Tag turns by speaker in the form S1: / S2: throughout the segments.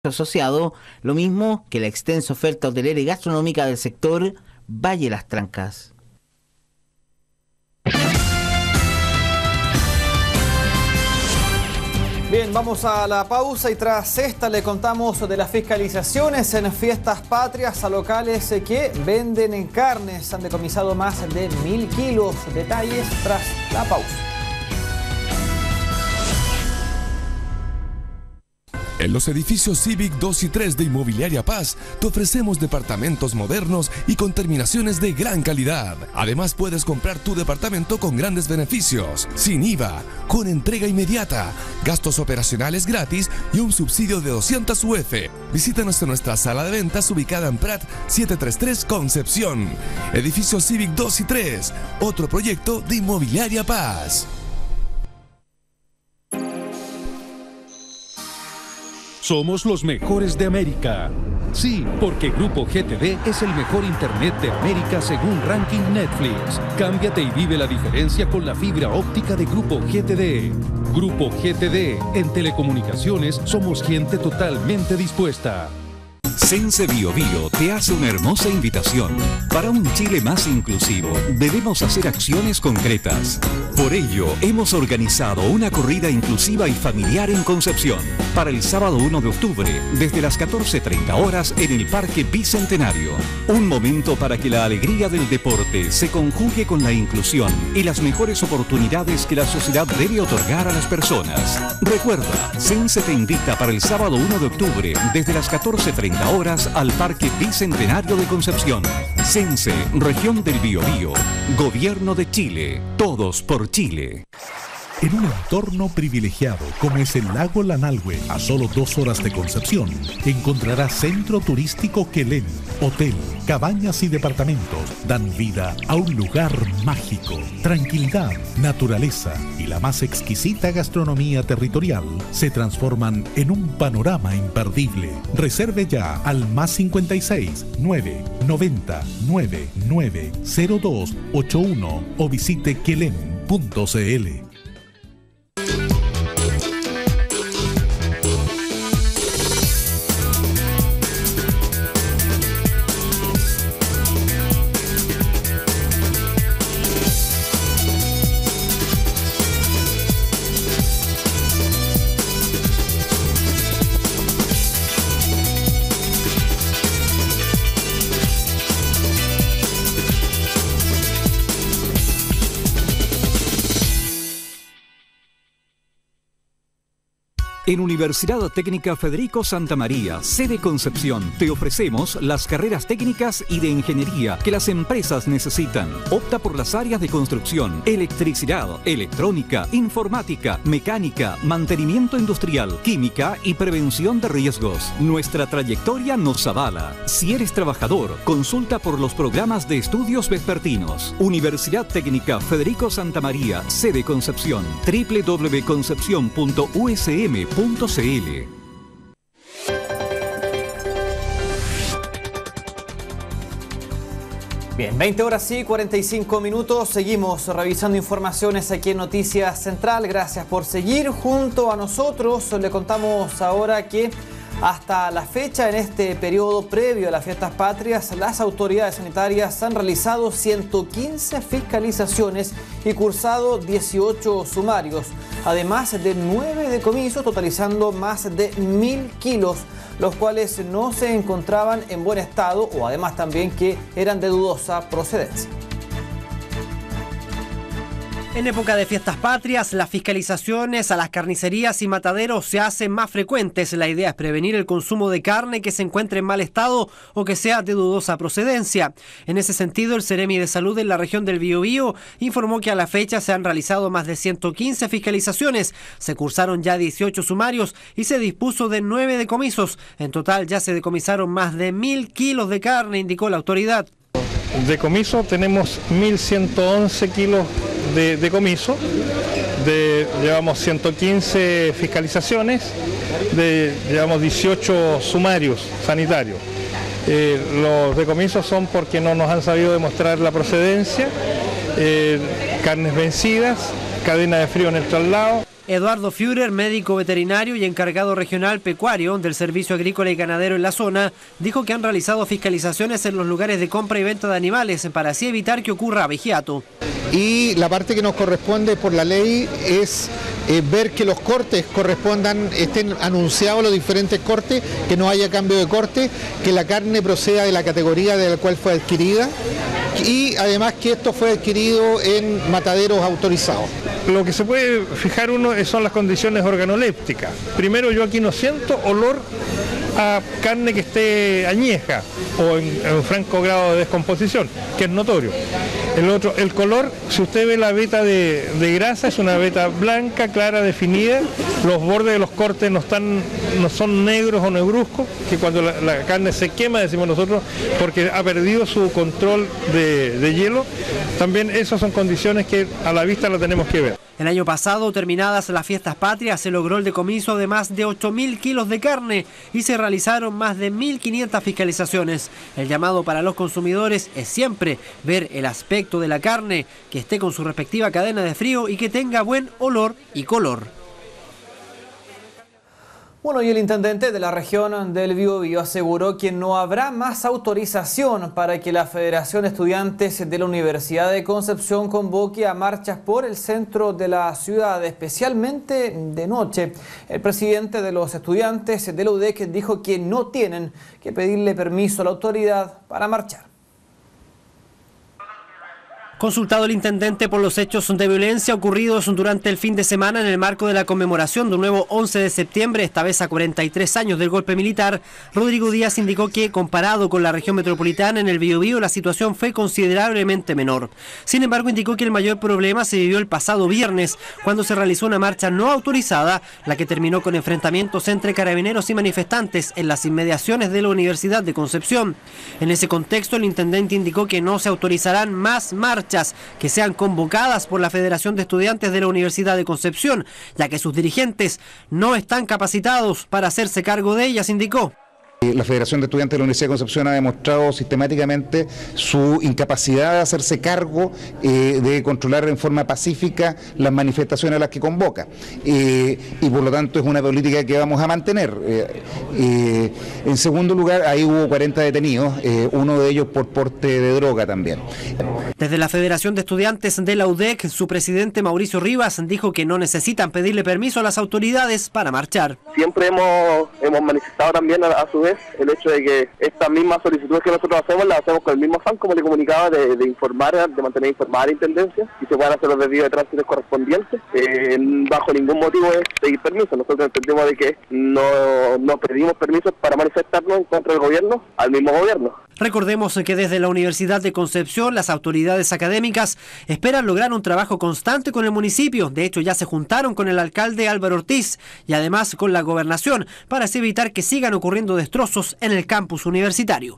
S1: asociado, lo mismo que la extensa oferta hotelera y gastronómica del sector Valle Las Trancas.
S2: Bien, vamos a la pausa y tras esta le contamos de las fiscalizaciones en fiestas patrias a locales que venden carnes. Han decomisado más de 1000 kilos. Detalles tras la pausa.
S3: En los edificios Civic 2 y 3 de Inmobiliaria Paz te ofrecemos departamentos modernos y con terminaciones de gran calidad. Además puedes comprar tu departamento con grandes beneficios, sin IVA, con entrega inmediata, gastos operacionales gratis y un subsidio de 200 UF. Visítanos en nuestra sala de ventas ubicada en Prat 733 Concepción. Edificio Civic 2 y 3, otro proyecto de Inmobiliaria Paz.
S4: Somos los mejores de América. Sí, porque Grupo GTD es el mejor internet de América según ranking Netflix. Cámbiate y vive la diferencia con la fibra óptica de Grupo GTD. Grupo GTD. En telecomunicaciones somos gente totalmente dispuesta.
S5: Sense Bio Bio te hace una hermosa invitación. Para un Chile más inclusivo, debemos hacer acciones concretas. Por ello, hemos organizado una corrida inclusiva y familiar en Concepción para el sábado 1 de octubre, desde las 14:30 horas en el Parque Bicentenario. Un momento para que la alegría del deporte se conjugue con la inclusión y las mejores oportunidades que la sociedad debe otorgar a las personas. Recuerda, Sense te invita para el sábado 1 de octubre, desde las 14:30 horas al Parque Bicentenario de Concepción. Sense, Región del Biobío, Gobierno de Chile, todos por Chile.
S6: En un entorno privilegiado como es el lago Lanalhue, a solo 2 horas de Concepción, encontrarás Centro Turístico Quelén. Hotel, cabañas y departamentos dan vida a un lugar mágico. Tranquilidad, naturaleza y la más exquisita gastronomía territorial se transforman en un panorama imperdible. Reserve ya al +56 990 990281 o visite quelén.cl.
S5: En Universidad Técnica Federico Santa María, sede Concepción, te ofrecemos las carreras técnicas y de ingeniería que las empresas necesitan. Opta por las áreas de construcción, electricidad, electrónica, informática, mecánica, mantenimiento industrial, química y prevención de riesgos. Nuestra trayectoria nos avala. Si eres trabajador, consulta por los programas de estudios vespertinos. Universidad Técnica Federico Santa María, sede Concepción, www.concepcion.usm.cl.
S2: Bien, 20 horas y 45 minutos. Seguimos revisando informaciones aquí en Noticias Central. Gracias por seguir junto a nosotros. Le contamos ahora que hasta la fecha, en este periodo previo a las fiestas patrias, las autoridades sanitarias han realizado 115 fiscalizaciones y cursado 18 sumarios, además de 9 decomisos, totalizando más de 1000 kilos, los cuales no se encontraban en buen estado o además también que eran de dudosa procedencia.
S7: En época de fiestas patrias, las fiscalizaciones a las carnicerías y mataderos se hacen más frecuentes. La idea es prevenir el consumo de carne que se encuentre en mal estado o que sea de dudosa procedencia. En ese sentido, el Seremi de Salud en la región del Biobío informó que a la fecha se han realizado más de 115 fiscalizaciones, se cursaron ya 18 sumarios y se dispuso de 9 decomisos. En total ya se decomisaron más de 1000 kilos de carne, indicó la autoridad.
S8: Decomiso tenemos 1111 kilos de decomiso, llevamos 115 fiscalizaciones, llevamos 18 sumarios sanitarios. Los decomisos son porque no nos han sabido demostrar la procedencia, carnes vencidas, cadena de frío en el traslado.
S7: Eduardo Führer, médico veterinario y encargado regional pecuario del Servicio Agrícola y Ganadero en la zona, dijo que han realizado fiscalizaciones en los lugares de compra y venta de animales para así evitar que ocurra abigeato.
S9: Y la parte que nos corresponde por la ley es ver que los cortes estén anunciados los diferentes cortes, que no haya cambio de corte, que la carne proceda de la categoría de la cual fue adquirida y además que esto fue adquirido en mataderos autorizados.
S8: Lo que se puede fijar uno son las condiciones organolépticas. Primero, yo aquí no siento olor a carne que esté añeja o en franco grado de descomposición, que es notorio. El otro, el color, si usted ve la veta de grasa, es una veta blanca, clara, definida. Los bordes de los cortes no son negros o negruzcos, que cuando la carne se quema, decimos nosotros, porque ha perdido su control de hielo. También esas son condiciones que a la vista la tenemos que ver.
S7: El año pasado, terminadas las fiestas patrias, se logró el decomiso de más de 8.000 kilos de carne y se realizaron más de 1.500 fiscalizaciones. El llamado para los consumidores es siempre ver el aspecto de la carne, que esté con su respectiva cadena de frío y que tenga buen olor y color.
S2: Bueno, y el intendente de la región del Biobío aseguró que no habrá más autorización para que la Federación de Estudiantes de la Universidad de Concepción convoque a marchas por el centro de la ciudad, especialmente de noche. El presidente de los estudiantes de la UDEC dijo que no tienen que pedirle permiso a la autoridad para marchar.
S7: Consultado el intendente por los hechos de violencia ocurridos durante el fin de semana en el marco de la conmemoración de un nuevo 11 de septiembre, esta vez a 43 años del golpe militar, Rodrigo Díaz indicó que, comparado con la región metropolitana, en el Biobío la situación fue considerablemente menor. Sin embargo, indicó que el mayor problema se vivió el pasado viernes, cuando se realizó una marcha no autorizada, la que terminó con enfrentamientos entre carabineros y manifestantes en las inmediaciones de la Universidad de Concepción. En ese contexto, el intendente indicó que no se autorizarán más marchas que sean convocadas por la Federación de Estudiantes de la Universidad de Concepción, ya que sus dirigentes no están capacitados para hacerse cargo de ellas, indicó.
S10: La Federación de Estudiantes de la Universidad de Concepción ha demostrado sistemáticamente su incapacidad de hacerse cargo de controlar en forma pacífica las manifestaciones a las que convoca. Y por lo tanto es una política que vamos a mantener. En segundo lugar, ahí hubo 40 detenidos, uno de ellos por porte de droga también.
S7: Desde la Federación de Estudiantes de la UDEC, su presidente Mauricio Rivas dijo que no necesitan pedirle permiso a las autoridades para marchar.
S11: Siempre hemos manifestado también a su vez el hecho de que estas mismas solicitudes que nosotros hacemos las hacemos con el mismo afán, como le comunicaba, de informar, de mantener informada a la Intendencia y se puedan hacer los desvíos de tránsito correspondientes. Bajo ningún motivo es pedir permiso. Nosotros entendemos de que no pedimos permisos para manifestarnos en contra del gobierno, al mismo gobierno.
S7: Recordemos que desde la Universidad de Concepción las autoridades académicas esperan lograr un trabajo constante con el municipio. De hecho, ya se juntaron con el alcalde Álvaro Ortiz y además con la gobernación para así evitar que sigan ocurriendo destrozos en el campus universitario.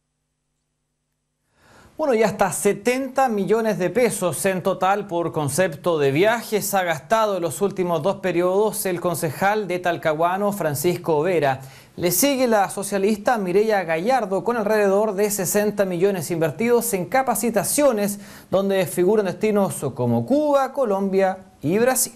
S2: Bueno, y hasta 70 millones de pesos en total por concepto de viajes ha gastado en los últimos 2 periodos el concejal de Talcahuano, Francisco Vera. Le sigue la socialista Mireya Gallardo con alrededor de 60 millones invertidos en capacitaciones donde figuran destinos como Cuba, Colombia y Brasil.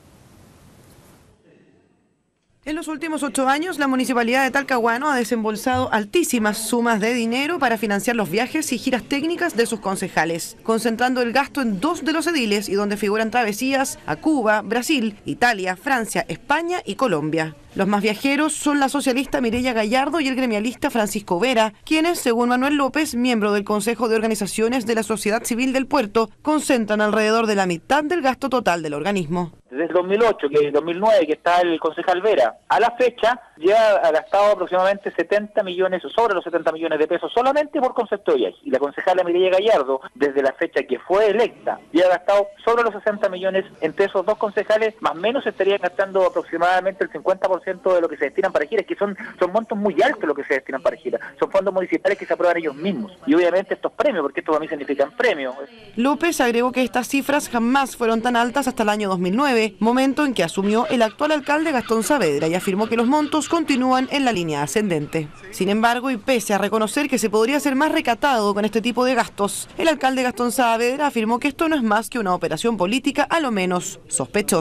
S12: En los últimos 8 años, la Municipalidad de Talcahuano ha desembolsado altísimas sumas de dinero para financiar los viajes y giras técnicas de sus concejales, concentrando el gasto en 2 de los ediles y donde figuran travesías a Cuba, Brasil, Italia, Francia, España y Colombia. Los más viajeros son la socialista Mireya Gallardo y el gremialista Francisco Vera, quienes, según Manuel López, miembro del Consejo de Organizaciones de la Sociedad Civil del Puerto, concentran alrededor de la mitad del gasto total del organismo.
S13: Desde 2008, que 2009, que está el concejal Vera, a la fecha ya ha gastado aproximadamente 70 millones, sobre los 70 millones de pesos solamente por concepto de viajes. Y la concejala Mireya Gallardo, desde la fecha que fue electa, ya ha gastado sobre los 60 millones entre esos 2 concejales, más o menos estarían gastando aproximadamente el 50% de lo que se destinan para giras, que son montos muy altos lo que se destinan para giras. Son fondos municipales que se aprueban ellos mismos. Y obviamente estos premios, porque estos a mí significan premios.
S12: López agregó que estas cifras jamás fueron tan altas hasta el año 2009, momento en que asumió el actual alcalde Gastón Saavedra, y afirmó que los montos continúan en la línea ascendente. Sin embargo, y pese a reconocer que se podría ser más recatado con este tipo de gastos, el alcalde Gastón Saavedra afirmó que esto no es más que una operación política a lo menos sospechosa.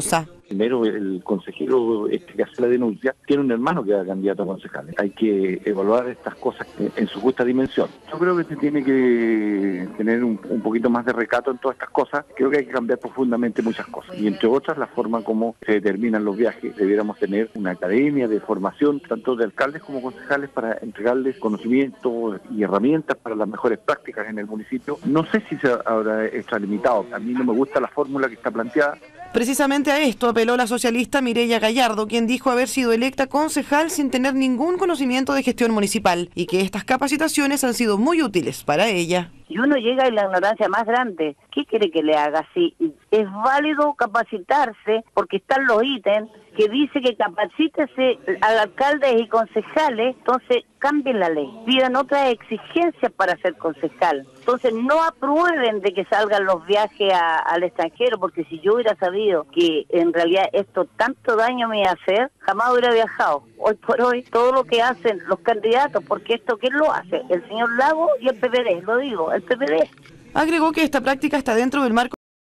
S14: Primero, el consejero que hace la denuncia tiene un hermano que era candidato a concejal. Hay que evaluar estas cosas en su justa dimensión. Yo creo que se tiene que tener un poquito más de recato en todas estas cosas. Creo que hay que cambiar profundamente muchas cosas. Y entre otras, la forma como se determinan los viajes. Debiéramos tener una academia de formación, tanto de alcaldes como concejales, para entregarles conocimientos y herramientas para las mejores prácticas en el municipio. No sé si se habrá extralimitado. A mí no me gusta la fórmula que está planteada.
S12: Precisamente a esto apeló la socialista Mireya Gallardo, quien dijo haber sido electa concejal sin tener ningún conocimiento de gestión municipal y que estas capacitaciones han sido muy útiles para ella.
S15: Y uno llega en la ignorancia más grande. ¿Qué quiere que le haga? Si es válido capacitarse, porque están los ítems que dice que capacítese a alcaldes y concejales, entonces cambien la ley, pidan otras exigencias para ser concejal. Entonces no aprueben de que salgan los viajes al extranjero, porque si yo hubiera sabido que en realidad esto tanto daño me iba a hacer, jamás hubiera viajado. Hoy por hoy, todo lo que hacen los candidatos, porque esto, ¿quién lo hace? El señor Lago y el PPD, lo digo, el PPD.
S12: Agregó que esta práctica está dentro del marco